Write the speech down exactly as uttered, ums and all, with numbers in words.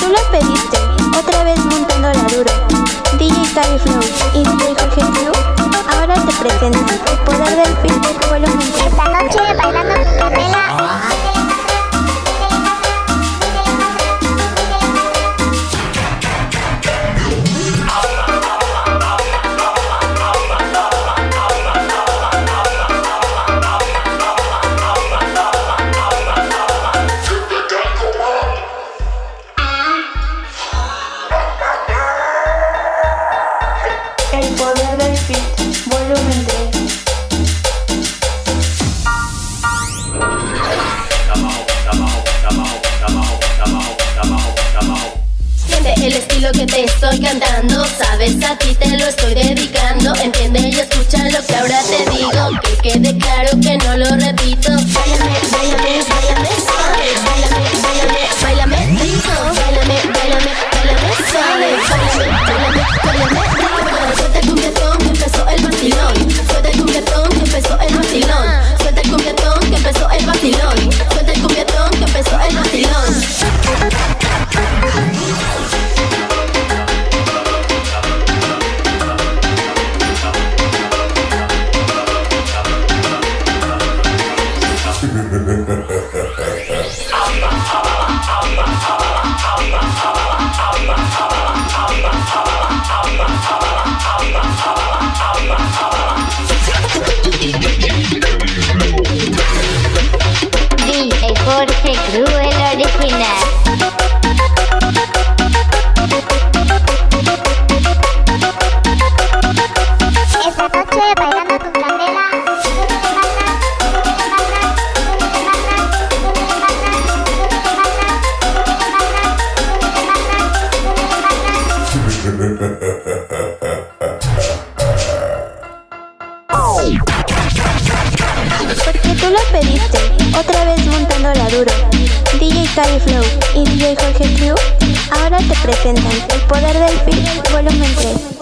tú lo pediste, otra vez montándola duro. D J Cali Flow y D J Jorge Crew ahora te presentan el poder del feed volumen tres. Esta noche bailando con Candela. El poder del feed volumen tres. Siente el estilo que te estoy cantando, sabes, a ti te lo estoy dedicando. Entiende y escucha lo que ahora te digo, que quede claro que no lo repito. Báilame, báilame, báilame suave, báilame, báilame, báilame rico, báilame, báilame, báilame suave, báilame, báilame, báilame rico. Suelta el cumbiatón que empezó el vacilón, suelta el cumbiatón que empezó el vacilón, suelta el cumbiatón que empezó el vacilón, suelta el cumbiatón que empezó el vacilón. D J Jorge Crew, el original. Esta noche bailando con Candela. Porque tú lo pediste, otra vez montándola duro. D J Cali Flow y D J Jorge Crew ahora te presentan el poder del feed volumen tres.